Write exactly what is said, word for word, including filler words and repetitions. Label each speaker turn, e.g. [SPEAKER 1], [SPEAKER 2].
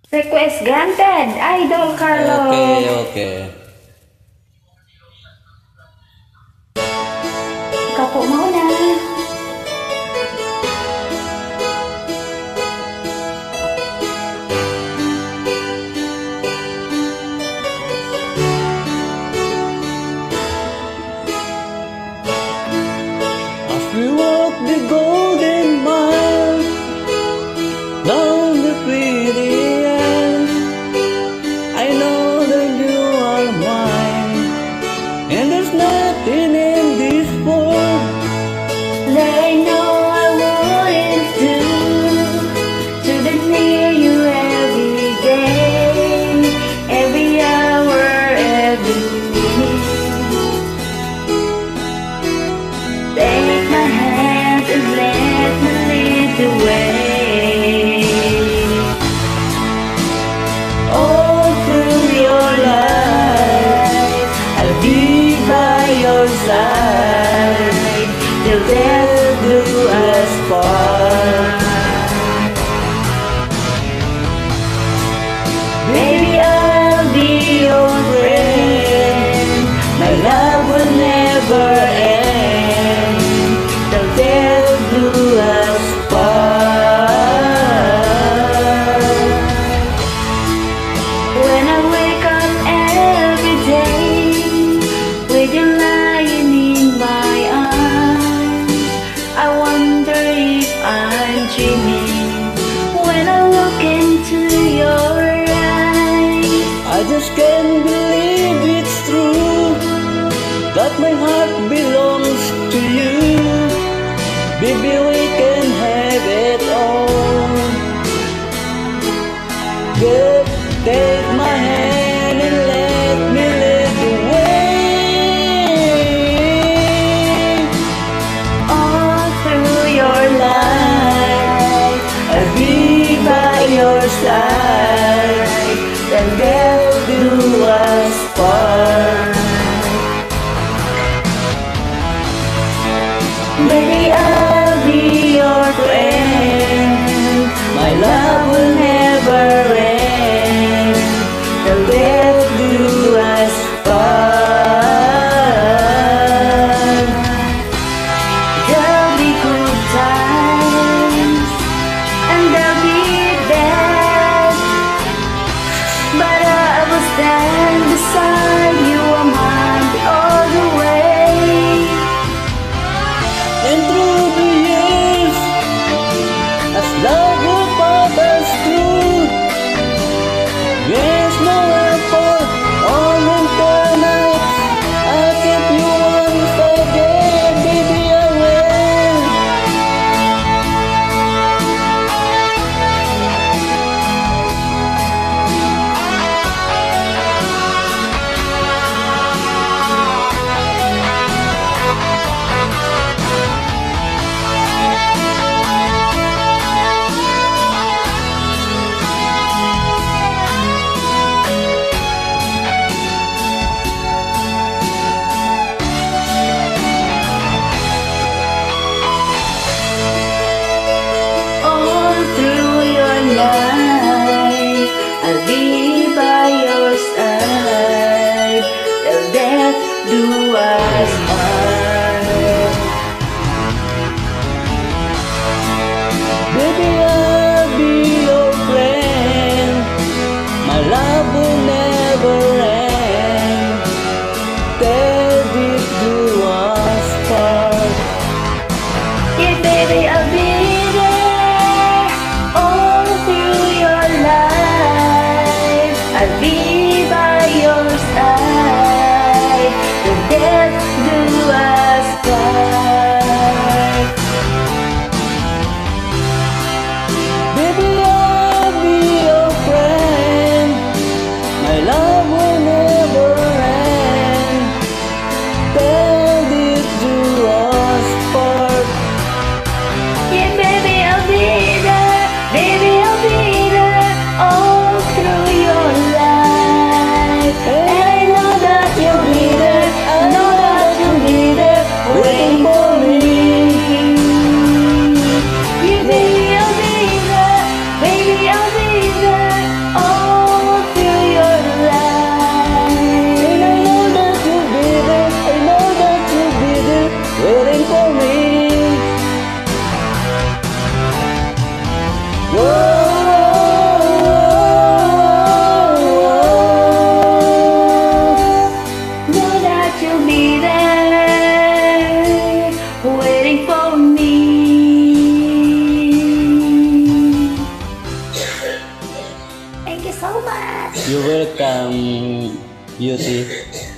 [SPEAKER 1] Request granted, Idol Carlo.
[SPEAKER 2] Okay, okay.
[SPEAKER 1] Ikaw po mauna.
[SPEAKER 2] As we walk the golden mile down the pretty end, I know that you are mine, and there's nothing in this world
[SPEAKER 1] That I know I wouldn't do to be near you every day, every hour, every minute. Take my hand and let me lead the way. All through your life, I'll be by your side till death do us part. Baby, I'll be your friend. My love will never end till death do us part. When I wake up every day with you lying in my arms, I wonder if I'm dreaming when I look into your eyes.
[SPEAKER 2] I just can't believe it's true that my heart belongs to you. Baby, we can have it all. Girl, take my hand and let me lead the way.
[SPEAKER 1] All through your life, I'll be by your side, then death do us part. Baby, I'll be your friend. My love will never end
[SPEAKER 2] beauty